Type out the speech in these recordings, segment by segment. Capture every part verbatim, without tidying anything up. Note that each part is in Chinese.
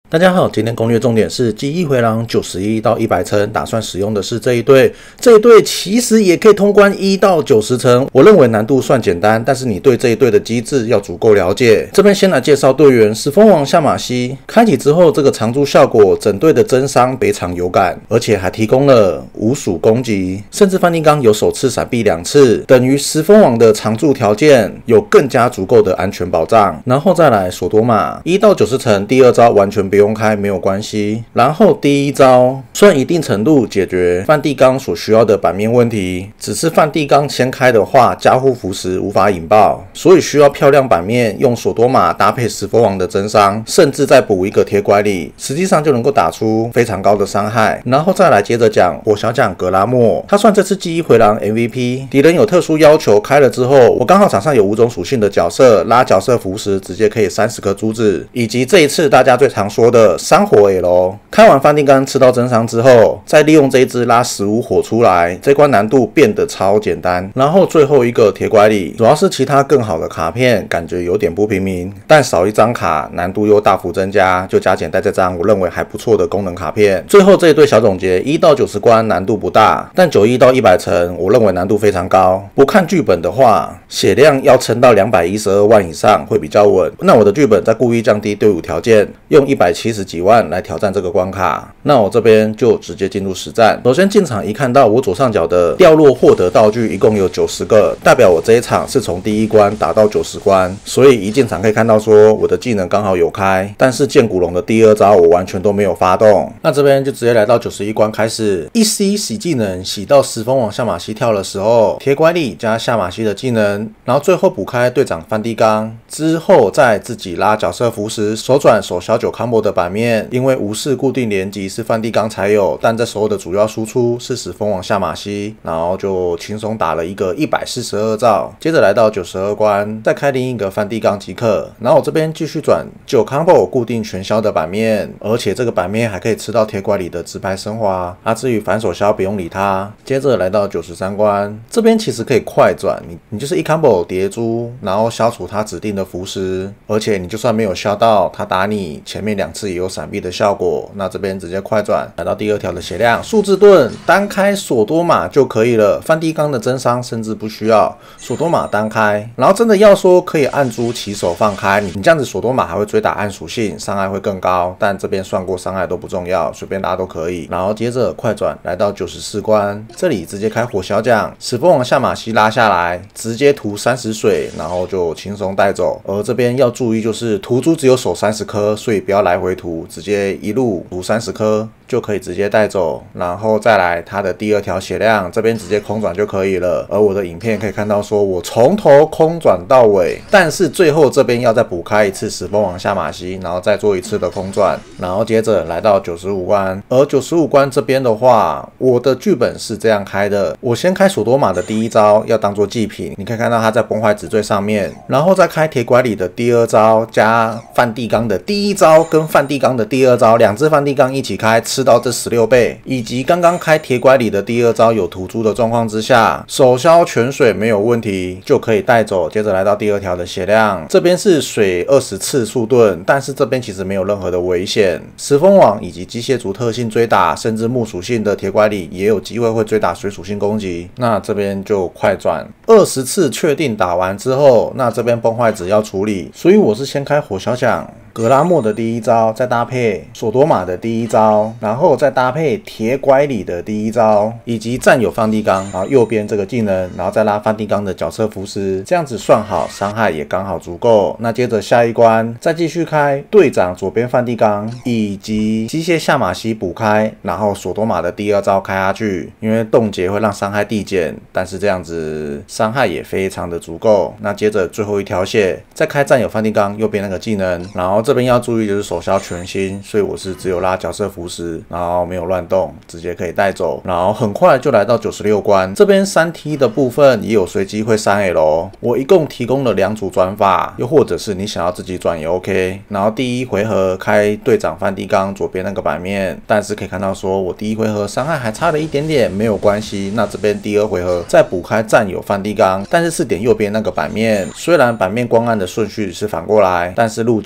大家好，今天攻略重点是记忆回廊九十一到一百层，打算使用的是这一队。这一队其实也可以通关一到九十层，我认为难度算简单，但是你对这一队的机制要足够了解。这边先来介绍队员石蜂王夏马西，开启之后这个常驻效果，整队的增伤非常有感，而且还提供了无属攻击，甚至梵蒂冈有首次闪避两次，等于石蜂王的常驻条件有更加足够的安全保障。然后再来索多玛，一到九十层，第二招完全不用开没有关系，然后第一招虽然一定程度解决梵蒂冈所需要的版面问题，只是梵蒂冈先开的话加护符时无法引爆，所以需要漂亮版面，用索多玛搭配石蜂王的增伤，甚至再补一个铁拐李，实际上就能够打出非常高的伤害。然后再来接着讲火小将格拉莫，他算这次记忆回廊 M V P， 敌人有特殊要求开了之后，我刚好场上有五种属性的角色，拉角色符时直接可以三十颗珠子，以及这一次大家最常说的山火 L， 开完梵蒂冈吃到增伤之后，再利用这一支拉十五火出来，这关难度变得超简单。然后最后一个铁拐李，主要是其他更好的卡片感觉有点不平民，但少一张卡难度又大幅增加，就加减带这张我认为还不错的功能卡片。最后这一对小总结，一到九十关难度不大，但九十一到一百层我认为难度非常高。不看剧本的话，血量要撑到两百一十二万以上会比较稳。那我的剧本在故意降低队伍条件，用一百七十几万来挑战这个关卡。那我这边就直接进入实战。首先进场一看到我左上角的掉落获得道具一共有九十个，代表我这一场是从第一关打到九十关，所以一进场可以看到说我的技能刚好有开，但是剑骨龙的第二招我完全都没有发动。那这边就直接来到九十一关开始，一 C 洗技能洗到石蜂往夏马西跳的时候，铁拐李加夏马西的技能，然后最后补开队长梵蒂冈之后，再自己拉角色符时手转手小九 combo 的版面，因为无视固定连击是梵蒂冈才有，但这时候的主要输出是石蜂王夏马西，然后就轻松打了一个一百四十二兆。接着来到九十二关，再开另一个梵蒂冈即可。然后我这边继续转九 combo 固定全消的版面，而且这个版面还可以吃到铁拐李的直拍升华。啊，至于反手消不用理它。接着来到九十三关，这边其实可以快转，你你就是一 combo 叠珠，然后消除它指定的符时，而且你就算没有消到，它打你前面两次也有闪避的效果。那这边直接快转来到第二条的血量，数字盾单开索多玛就可以了，梵蒂冈的增伤甚至不需要，索多玛单开。然后真的要说可以按珠起手放开，你这样子索多玛还会追打暗属性，伤害会更高，但这边算过伤害都不重要，随便拉都可以。然后接着快转来到九十四关，这里直接开火小将，石蜂王夏马西拉下来，直接涂三十水，然后就轻松带走。而这边要注意就是涂珠只有手三十颗，所以不要来回涂，直接一路涂三十颗就可以直接带走。然后再来它的第二条血量，这边直接空转就可以了。而我的影片可以看到说我从头空转到尾，但是最后这边要再补开一次石蜂王夏马西，然后再做一次的空转，然后接着来到九十五关。而九十五关这边的话，我的剧本是这样开的，我先开索多玛的第一招要当做祭品，你可以看到它在崩坏纸坠上面，然后再开铁拐李的第二招加梵蒂冈的第一招跟梵蒂冈的第二招，两只梵蒂冈一起开吃到这十六倍，以及刚刚开铁拐李的第二招有涂珠的状况之下，手消全水没有问题就可以带走。接着来到第二条的血量，这边是水二十次速盾，但是这边其实没有任何的危险，石蜂网以及机械族特性追打，甚至木属性的铁拐李也有机会会追打水属性攻击。那这边就快转二十次确定打完之后，那这边崩坏纸要处理，所以我是先开火小将格拉莫的第一招，再搭配索多玛的第一招，然后再搭配铁拐李的第一招，以及占有梵蒂冈，然后右边这个技能，然后再拉梵蒂冈的角色符时，这样子算好，伤害也刚好足够。那接着下一关再继续开队长左边梵蒂冈以及机械夏马西补开，然后索多玛的第二招开下去，因为冻结会让伤害递减，但是这样子伤害也非常的足够。那接着最后一条血再开占有梵蒂冈右边那个技能，然后这边要注意就是手消全新，所以我是只有拉角色符时，然后没有乱动，直接可以带走。然后很快就来到九十六关，这边三 T 的部分也有随机会 三 L， 我一共提供了两组转法，又或者是你想要自己转也 OK。然后第一回合开队长梵蒂冈左边那个版面，但是可以看到说我第一回合伤害还差了一点点，没有关系。那这边第二回合再补开占有梵蒂冈，但是是点右边那个版面，虽然版面光暗的顺序是反过来，但是路径一样。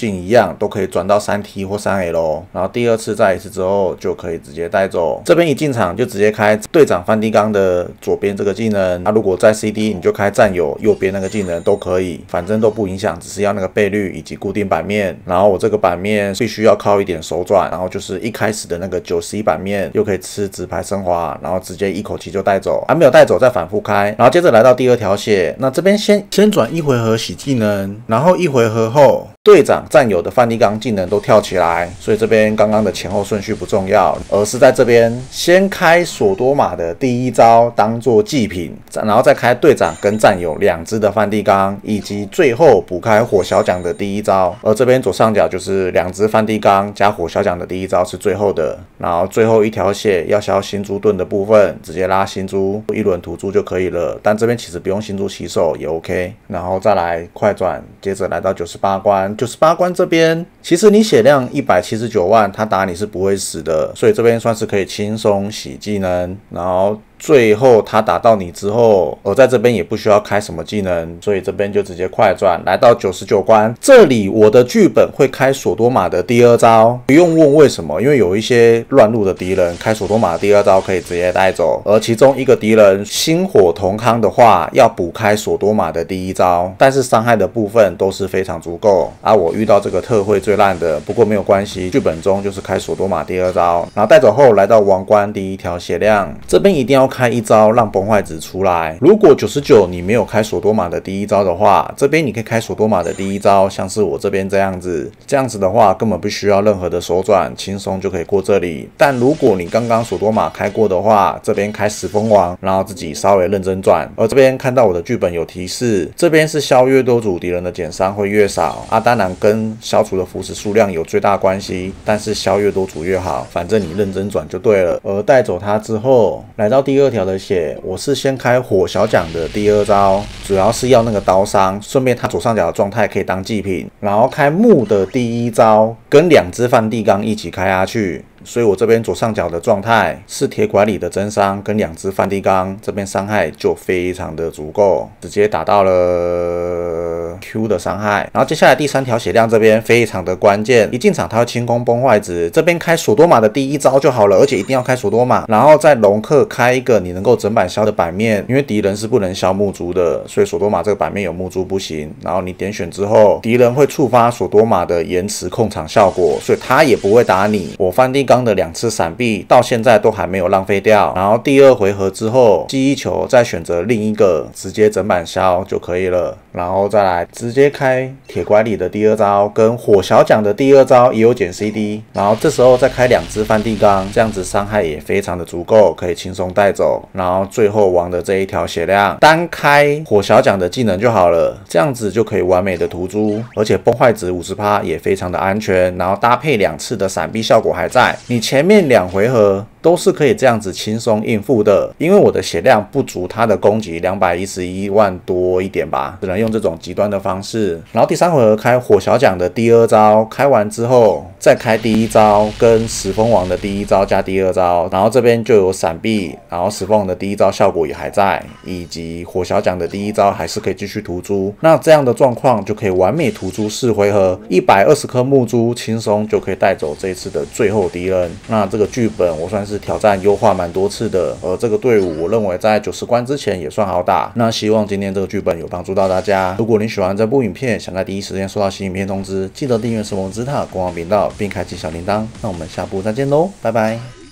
量都可以转到三 T 或三 L， 然后第二次再一次之后就可以直接带走。这边一进场就直接开队长梵蒂冈的左边这个技能，那、啊、如果在 C D 你就开战友右边那个技能都可以，反正都不影响，只是要那个倍率以及固定版面。然后我这个版面必须要靠一点手转，然后就是一开始的那个九十一版面又可以吃直排升华，然后直接一口气就带走，还、啊、没有带走再反复开，然后接着来到第二条血，那这边先先转一回合洗技能，然后一回合后队长战友的梵蒂冈技能都跳起来，所以这边刚刚的前后顺序不重要，而是在这边先开索多玛的第一招当做祭品，然后再开队长跟战友两只的梵蒂冈，以及最后补开火小奖的第一招。而这边左上角就是两只梵蒂冈加火小奖的第一招是最后的，然后最后一条血要消新珠盾的部分，直接拉新珠一轮涂珠就可以了，但这边其实不用新珠起手也 OK。然后再来快转，接着来到九十八关，九十八关这边其实你血量一百七十九万，他打你是不会死的，所以这边算是可以轻松洗技能，然后最后他打到你之后，而在这边也不需要开什么技能，所以这边就直接快转来到九十九关。这里我的剧本会开索多玛的第二招，不用问为什么，因为有一些乱入的敌人开索多玛的第二招可以直接带走，而其中一个敌人星火同康的话要补开索多玛的第一招，但是伤害的部分都是非常足够啊。我遇到这个特惠最烂的，不过没有关系，剧本中就是开索多玛第二招，然后带走后来到王冠第一条血量，这边一定要开一招让崩坏值出来。如果九十九你没有开索多玛的第一招的话，这边你可以开索多玛的第一招，像是我这边这样子，这样子的话根本不需要任何的手转，轻松就可以过这里。但如果你刚刚索多玛开过的话，这边开十封王，然后自己稍微认真转。而这边看到我的剧本有提示，这边是消越多组敌人的减伤会越少啊，当然跟消除的腐蚀数量有最大关系，但是消越多组越好，反正你认真转就对了。而带走它之后，来到第二条的血，我是先开火小奖的第二招，主要是要那个刀伤，顺便它左上角的状态可以当祭品，然后开木的第一招，跟两只梵蒂冈一起开下去。所以我这边左上角的状态是铁拐李的真伤跟两只梵蒂冈，这边伤害就非常的足够，直接打到了 Q 的伤害。然后接下来第三条血量这边非常的关键，一进场它要清空崩坏值，这边开索多玛的第一招就好了，而且一定要开索多玛，然后在龙克开一个你能够整版消的版面，因为敌人是不能消木珠的，所以索多玛这个版面有木珠不行。然后你点选之后，敌人会触发索多玛的延迟控场效果，所以他也不会打你。我梵蒂冈的两次闪避到现在都还没有浪费掉，然后第二回合之后记忆球再选择另一个直接整版消就可以了，然后再来直接开铁拐李的第二招跟火小奖的第二招也有减 C D， 然后这时候再开两只梵蒂冈，这样子伤害也非常的足够，可以轻松带走。然后最后王的这一条血量单开火小奖的技能就好了，这样子就可以完美的涂珠，而且崩坏值 百分之五十 也非常的安全，然后搭配两次的闪避效果还在，你前面两回合都是可以这样子轻松应付的。因为我的血量不足他的攻击两百一十一万多一点吧，只能用这种极端的方式。然后第三回合开火小奖的第二招，开完之后再开第一招跟石峰王的第一招加第二招，然后这边就有闪避，然后石峰王的第一招效果也还在，以及火小奖的第一招还是可以继续涂珠。那这样的状况就可以完美涂珠四回合，一百二十颗木珠轻松就可以带走这一次的最后敌人。那这个剧本我算是挑战优化蛮多次的，而这个队伍我认为在九十关之前也算好打。那希望今天这个剧本有帮助到大家。如果你喜欢这部影片，想在第一时间收到新影片通知，记得订阅神魔之塔官网频道并开启小铃铛。那我们下部再见喽，拜拜。